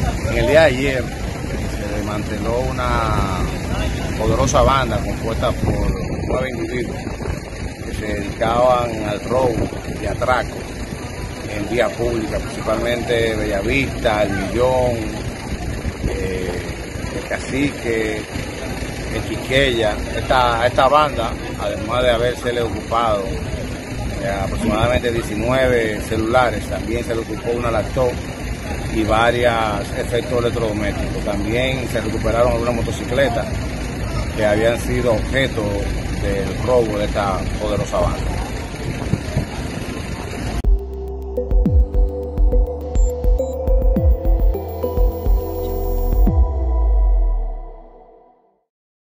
En el día de ayer se desmanteló una poderosa banda compuesta por 9 individuos que se dedicaban al robo y atraco en vía pública, principalmente Bellavista, El Millón, El Cacique, El Quiqueya. Esta banda, además de habérsele ocupado aproximadamente 19 celulares, también se le ocupó una laptop y varios efectos electrodomésticos. También se recuperaron algunas motocicletas que habían sido objeto del robo de esta poderosa banda.